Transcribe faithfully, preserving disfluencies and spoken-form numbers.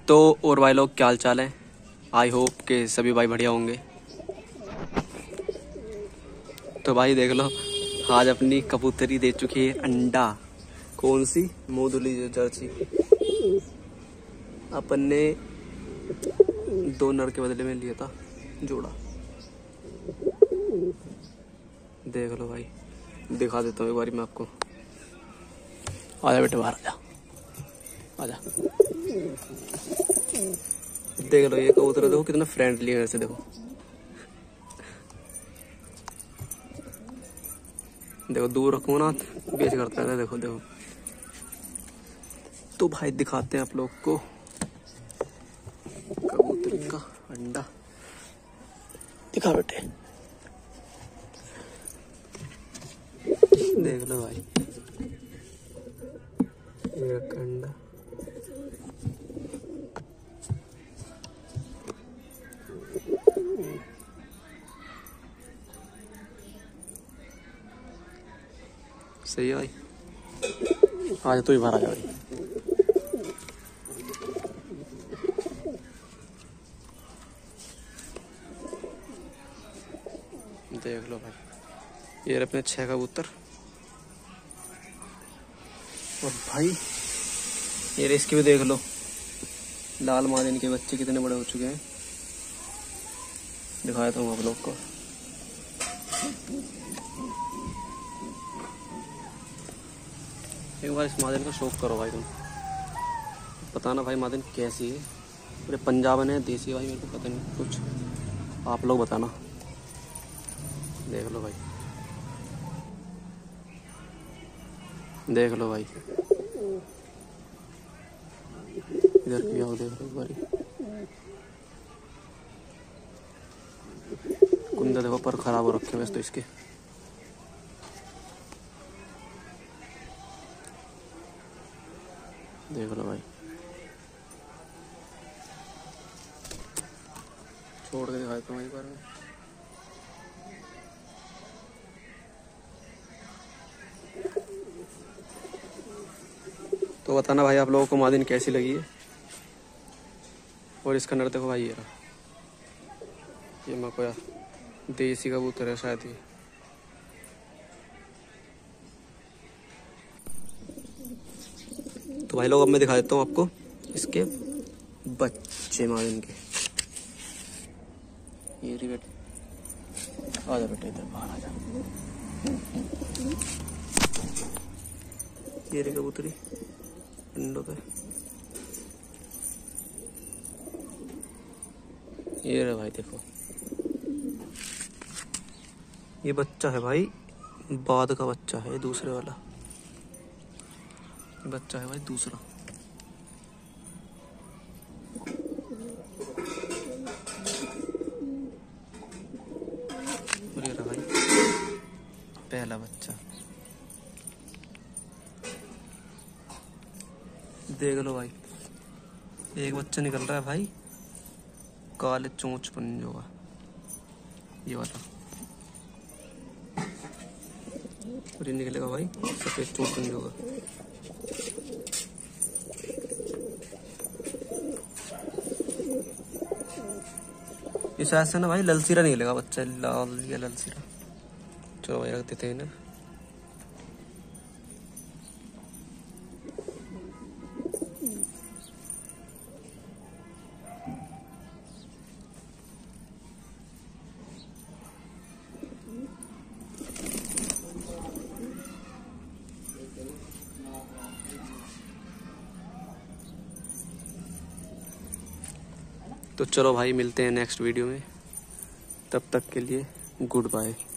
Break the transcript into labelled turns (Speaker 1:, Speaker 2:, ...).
Speaker 1: तो और भाई लोग क्या हाल चाल है। आई होप के सभी भाई बढ़िया होंगे। तो भाई देख लो, आज अपनी कबूतरी दे चुकी है अंडा। कौन सी? मोदुली जर्सी। अपन ने दो नर के बदले में लिया था जोड़ा। देख लो भाई, दिखा देता हूँ एक बारी मैं आपको। आजा बेटे बाहर आजा, आजा। देख लो ये कबूतर देखो कितना फ्रेंडली है वैसे। देखो देखो दूर रखूँ ना बेच करता है। देखो देखो। तो भाई दिखाते हैं आप लोग को कबूतर का अंडा। दिखा बेटे, देख लो भाई ये अंडा। सही है भाई। आज तो ही बाहर आ जा भाई। देख लो भाई, ये अपने छह कबूतर। और भाई ये इसके भी देख लो, लाल मादिन के बच्चे कितने बड़े हो चुके हैं। दिखाया था हूँ आप लोग को। एक बार इस मादिन का शौक करो भाई तुम। बताना भाई मादिन कैसी है। पूरे पंजाब है देसी भाई, मेरे को पता नहीं कुछ, आप लोग बताना। देख लो भाई, देख लो भाई इधर भी आओ। देख लो एक बारी कुंदा देखो पर खराब हो रखे वैसे तो इसके। देख लो भाई, छोड़ के दिखाता हूँ एक बार में। तो बताना भाई आप लोगों को मादिन कैसी लगी है। और इसका नर देखो भाई, ये रहा, ये मकोया देसी कबूतर है शायद ये। तो भाई लोग अब मैं दिखा देता हूँ आपको इसके बच्चे मादिन के। ये रही बेटे, आजा बेटे इधर बाहर आजा। ये रही कबूतरी अंडों पे। ये रहा भाई देखो, ये बच्चा है भाई, बाद का बच्चा है दूसरे वाला। बच्चा है भाई दूसरा। और ये रहा भाई पहला बच्चा। देख लो भाई, एक बच्चा निकल रहा है भाई काले चोंच पंजों का, ये वाला। और ये निकलेगा भाई सफेद चोंच पंजों का। इस शायद से ना भाई ललसीरा निकलेगा बच्चा, लाल या ललसीरा। चलो भाई रख देते हैं ना। तो चलो भाई मिलते हैं नेक्स्ट वीडियो में, तब तक के लिए गुड बाय।